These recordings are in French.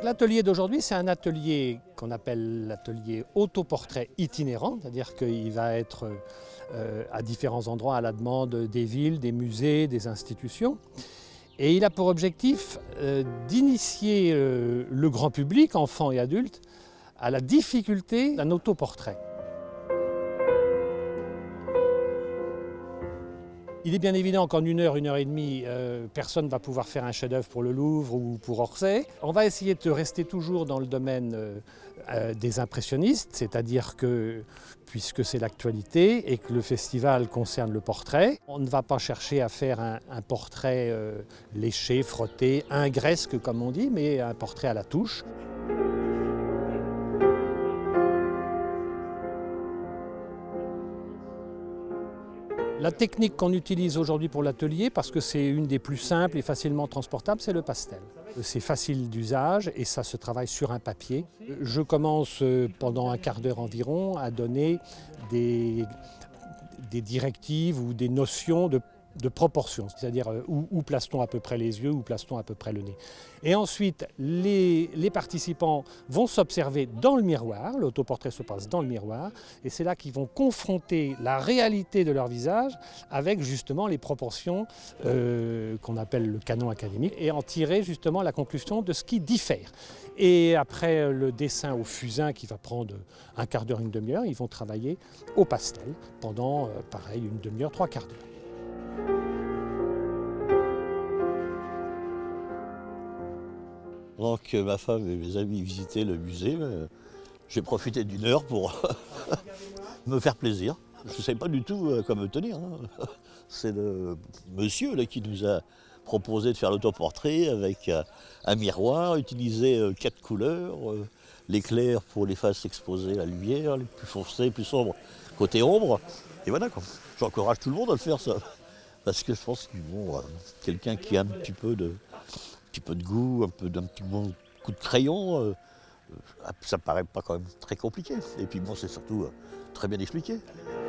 l'atelier d'aujourd'hui, c'est un atelier qu'on appelle l'atelier autoportrait itinérant, c'est-à-dire qu'il va être à différents endroits à la demande des villes, des musées, des institutions. Et il a pour objectif d'initier le grand public, enfants et adultes, à la difficulté d'un autoportrait. Il est bien évident qu'en une heure et demie, personne ne va pouvoir faire un chef-d'œuvre pour le Louvre ou pour Orsay. On va essayer de rester toujours dans le domaine des impressionnistes, c'est-à-dire que, puisque c'est l'actualité et que le festival concerne le portrait, on ne va pas chercher à faire un portrait léché, frotté, ingresque comme on dit, mais un portrait à la touche. La technique qu'on utilise aujourd'hui pour l'atelier, parce que c'est une des plus simples et facilement transportables, c'est le pastel. C'est facile d'usage et ça se travaille sur un papier. Je commence pendant un quart d'heure environ à donner des directives ou des notions de proportion, c'est-à-dire où place-t-on à peu près les yeux, où place-t-on à peu près le nez. Et ensuite, les participants vont s'observer dans le miroir, l'autoportrait se passe dans le miroir, et c'est là qu'ils vont confronter la réalité de leur visage avec justement les proportions qu'on appelle le canon académique, et en tirer justement la conclusion de ce qui diffère. Et après le dessin au fusain qui va prendre un quart d'heure, une demi-heure, ils vont travailler au pastel pendant pareil une demi-heure, trois quarts d'heure. Pendant que ma femme et mes amis visitaient le musée, j'ai profité d'une heure pour me faire plaisir. Je ne savais pas du tout à quoi me tenir. C'est le monsieur là, qui nous a proposé de faire l'autoportrait avec un miroir, utiliser 4 couleurs, l'éclair pour les faces exposées à la lumière, les plus foncées, plus sombres côté ombre. Et voilà quoi. J'encourage tout le monde à le faire ça. Parce que je pense que bon, quelqu'un qui a un petit peu de goût, d'un petit bon coup de crayon, ça me paraît pas quand même très compliqué. Et puis bon, c'est surtout très bien expliqué.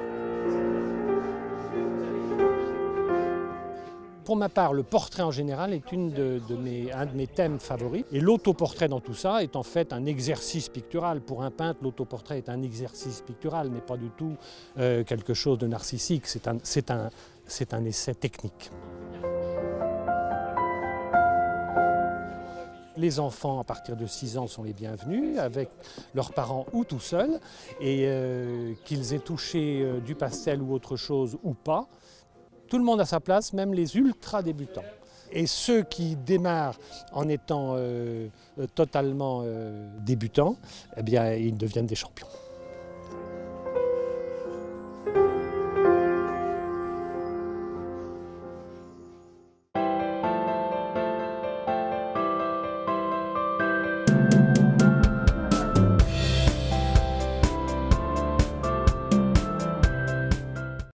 Pour ma part, le portrait en général est un de mes thèmes favoris. Et l'autoportrait dans tout ça est en fait un exercice pictural. Pour un peintre, l'autoportrait est un exercice pictural, mais pas du tout quelque chose de narcissique. C'est un essai technique. Les enfants à partir de 6 ans sont les bienvenus, avec leurs parents ou tout seuls, et qu'ils aient touché du pastel ou autre chose ou pas, tout le monde a sa place, même les ultra débutants. Et ceux qui démarrent en étant totalement débutants, eh bien, ils deviennent des champions.